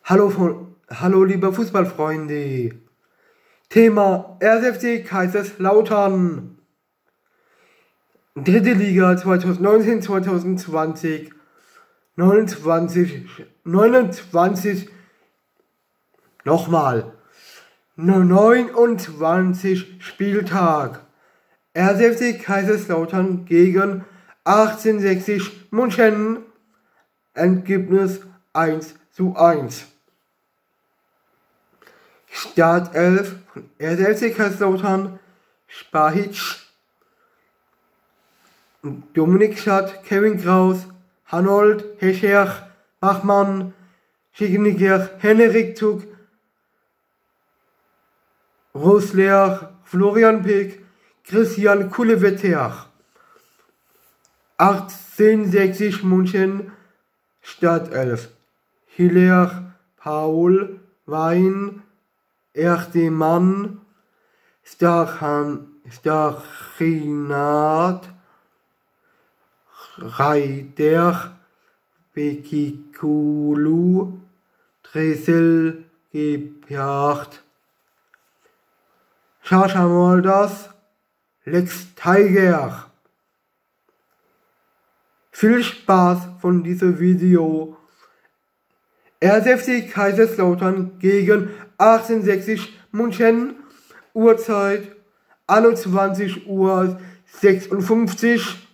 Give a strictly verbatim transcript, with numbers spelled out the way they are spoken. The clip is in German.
Hallo, von, hallo liebe Fußballfreunde. Thema erster F C Kaiserslautern. Dritte Liga zwanzig neunzehn zwanzig zwanzig. neunundzwanzig, neunundzwanzig, nochmal. neunundzwanzig Spieltag. erster F C Kaiserslautern gegen achtzehnhundertsechzig München. Ergebnis eins zu eins. Startelf von erster F C Kaiserslautern: Spahic, Dominik Schatt, Kevin Kraus, Hanold, Hescher, Bachmann, Schickenecker, Henrik Zug, Rosler, Florian Pick, Christian Kulewetter. achtzehnhundertsechzig München Startelf: Hiller, Paul, Wein, Erdemann, Stachan, Stachinat, Reiter, Bekikulu, Dressel, Gebhardt, Sascha Molders, Lex Tiger. Viel Spaß von diesem Video. erster F C Kaiserslautern gegen achtzehnhundertsechzig München. Uhrzeit einundzwanzig Uhr sechsundfünfzig.